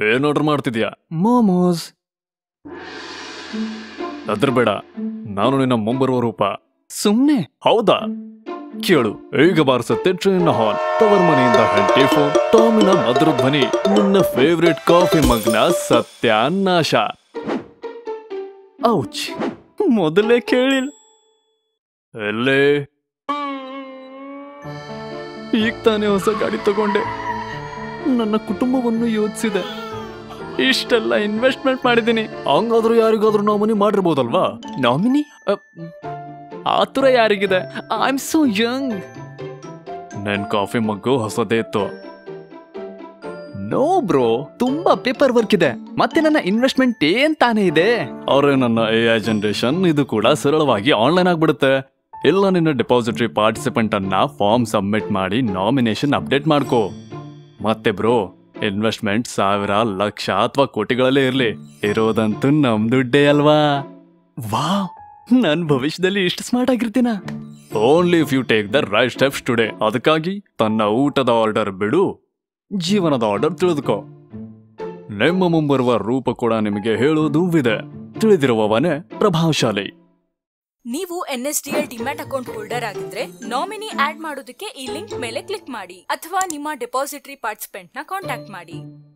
ಏನ್ ಆರ್ಡರ್ ಮಾಡ್ತಿದ್ಯಾ? ಮೋಮೋಸ್. ಬೇಡ, ನಾನು ನಿನ್ನ ಮುಂಬರುವ ರೂಪ. ಸುಮ್ನೆ? ಹೌದಾ? ಕೇಳು, ಈಗ ಬಾರಿಸುತ್ತೆ ಟ್ರೈನ್ ಹಾಲ್. ತವರ್ ಮನೆಯಿಂದ ಹೆಂಡತಿ ಫೋನ್, ಟಾಮಿನ ಮಧುರ ಧ್ವನಿ, ನಿನ್ನ ಫೇವ್ರೆಟ್ ಕಾಫಿ ಮಗ್ನ ಸತ್ಯಾನಾಶ. ಔಚ್, ಮೊದಲೇ ಕೇಳಿಲ್ಲ. ಎಲ್ಲೇ? ಈಗ ತಾನೇ ಹೊಸ ಗಾಡಿ ತಗೊಂಡೆ. ನನ್ನ ಕುಟುಂಬವನ್ನು ಯೋಚಿಸಿದೆ. ಇಷ್ಟೆಲ್ಲ ಇನ್ವೆಸ್ಟ್ಮೆಂಟ್ ಮಾಡಿದ್ದೀನಿ. ಹಂಗಾದ್ರೂ ಯಾರಿಗಾದ್ರೂ ನಾಮಿನಿ ಮಾಡಿರ್ಬೋದಲ್ವಾ? ನಾಮಿನಿ? ಆತುರ ಯಾರಿಗಿದೆ? I am so young. ನನ್ ಕಾಫಿ ಮಗ್ಗು ಹೊಸದೇ ಇತ್ತು. ನೋ ಬ್ರೋ, ತುಂಬಾ ಪೇಪರ್ ವರ್ಕ್ ಇದೆ. ಮತ್ತೆ ನನ್ನ ಇನ್ವೆಸ್ಟ್ಮೆಂಟ್ ಏನ್ ತಾನೇ ಇದೆ? ಅವ್ರೆ ನನ್ನ AI ಜನರೇಷನ್, ಇದು ಕೂಡ ಸರಳವಾಗಿ ಆನ್ಲೈನ್ ಆಗ್ಬಿಡುತ್ತೆ. ಇಲ್ಲ, ನಿನ್ನ ಡೆಪಾಸಿಟರಿ ಪಾರ್ಟಿಸಿಪೆಂಟ್ ಅನ್ನ ಫಾರ್ಮ್ ಸಬ್ಮಿಟ್ ಮಾಡಿ ನಾಮಿನೇಷನ್ ಅಪ್ಡೇಟ್ ಮಾಡ್ಕೋ. ಮತ್ತೆ ಬ್ರೋ, ಇನ್ವೆಸ್ಟ್ಮೆಂಟ್ 1000, ಲಕ್ಷ ಅಥವಾ ಕೋಟಿಗಳಲ್ಲೇ ಇರ್ಲಿ, ಇರೋದಂತೂ ನಮ್ ದುಡ್ಡೇ ಅಲ್ವಾ? ವಾವ್, ನನ್ ಭವಿಷ್ಯದಲ್ಲಿ ಇಷ್ಟು ಸ್ಮಾರ್ಟ್ ಆಗಿರ್ತೀನ. Only if you take the right steps today. ಅದಕ್ಕಾಗಿ ತನ್ನ ಊಟದ ಆರ್ಡರ್ ಬಿಡು, ಜೀವನದ ಆರ್ಡರ್ ತಿಳಿದುಕೋ. ನಿಮ್ಮ ಮುಂಬರುವ ರೂಪ ಕೂಡ ನಿಮಗೆ ಹೇಳೋದುವಿದೆ. ತಿಳಿದಿರುವವನೇ ಪ್ರಭಾವಶಾಲಿ. ನೀವು NSDL ಡಿಮ್ಯಾಟ್ ಅಕೌಂಟ್ ಹೋಲ್ಡರ್ ಆಗಿದ್ರೆ ನಾಮಿನಿ ಆಡ್ ಮಾಡೋದಕ್ಕೆ ಈ ಲಿಂಕ್ ಮೇಲೆ ಕ್ಲಿಕ್ ಮಾಡಿ ಅಥವಾ ನಿಮ್ಮ ಡೆಪಾಸಿಟರಿ ಪಾರ್ಟಿಸಿಪೆಂಟ್ ನ ಕಾಂಟ್ಯಾಕ್ಟ್ ಮಾಡಿ.